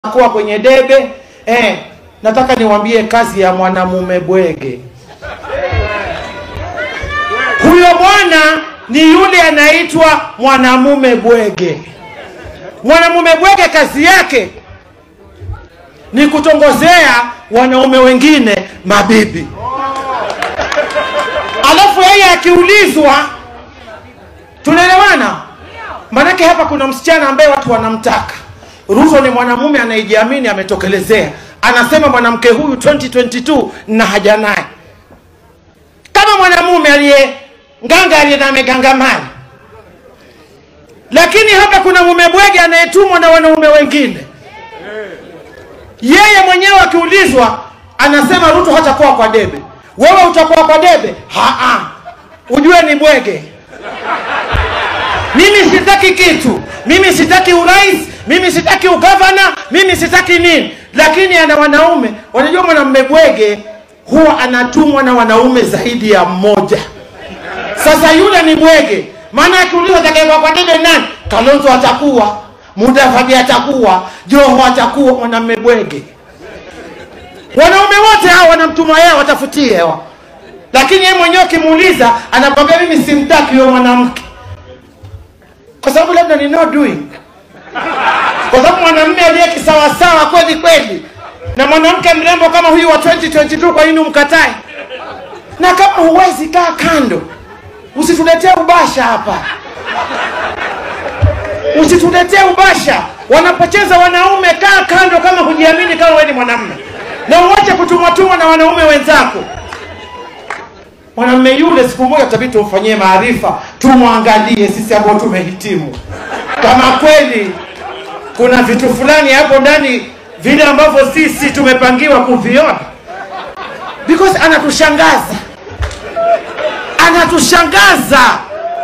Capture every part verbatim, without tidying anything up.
kuwa kwenye debe. Eh, nataka niwaambie kazi ya mwanamume bwege. Huyo bwana ni yule anaitwa mwanamume bwege. Mwanamume bwege kazi yake ni kutongozea wanaume wengine mabibi. Alafu yeye akiulizwa, tunaelewana? Manake hapa kuna msichana ambaye watu wanamtaka. Ruto ni mwanamume anayejiamini, ametokelezea. Anasema mwanamke huyu twenty twenty-two na haja naye. Kama mwanamume aliye nganga aliye na megangamani. Lakini hapa kuna mume bwege anayetumwa na wanaume wengine. Yeye mwenyewe akiulizwa anasema Ruto hatakuwa kwa debe. Wewe utakuwa kwa debe? Haa. Ujue ni bwege. Mimi sitaki kitu. Mimi sitaki urais, mimi sitaki ugavana, mimi sitaki nini. Lakini ana wanaume, wanajua mwanamume bwege huwa anatumwa na wanaume zaidi ya mmoja. Sasa yule ni bwege. Maana akiulizwa atakayekuwa kwa debe nani? Kalonzo atakuwa, Mudavadi atakuwa, Joho atakuwa, mwanamume bwege. Wanaume wote hao wanamtuma yeye watafutie hao. Lakini yeye mwenyewe kimuuliza anakwambia mimi simtaki yule mwanamke. Kwa sababu labda ni no doing. Kwa sababu mwanamume aliye kisawa sawa kweli kweli na mwanamke mrembo kama huyu wa twenty twenty-two, kwa nini umkatae? Na kama huwezi kaa kando, usituletee ubasha hapa. Usituletee ubasha. Wanapocheza wanaume, kaa kando kama hujiamini kama wewe ni mwanamume. Na uache kutumwatumwa na wanaume wenzako. Mwanamume yule siku moja tutabidi tumfanyie maarifa, tumwangalie sisi ambao tumehitimu. Kama kweli kuna vitu fulani hapo ndani vile ambavyo sisi tumepangiwa kuviona. Because anatushangaza. Anatushangaza.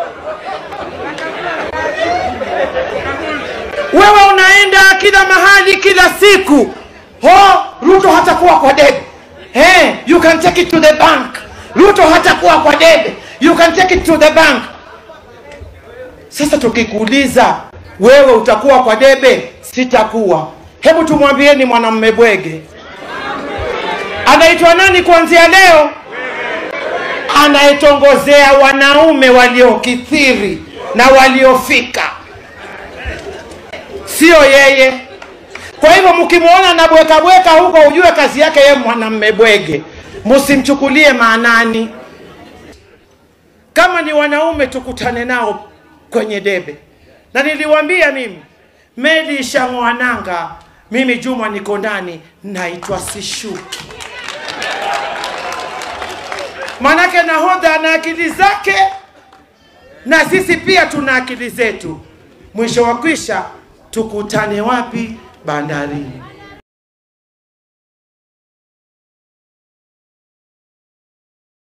Wewe unaenda kila mahali kila siku. Ho, Ruto hatakuwa kwa debe. Hey, you can take it to the bank. Ruto hatakuwa kwa debe. You can take it to the bank. Sasa tukikuuliza, wewe utakuwa kwa debe? Sitakuwa. Hebu tumwambieni mwanamume bwege. Anaitwa nani kuanzia leo? Anaitongozea wanaume waliokithiri na waliofika. Sio yeye. Kwa hivyo mkimuona na bweka bweka huko, ujue kazi yake yeye mwanamume bwege. Msimchukulie maanani. Kama ni wanaume tukutane nao kwenye debe. Na niliwaambia mimi, meli ishang'oananga, mimi Juma niko ndani, naitwa sishuki. Manake nahodha na akili zake, na sisi pia tuna akili zetu. Mwisho wa kwisha, tukutane wapi? Bandarini.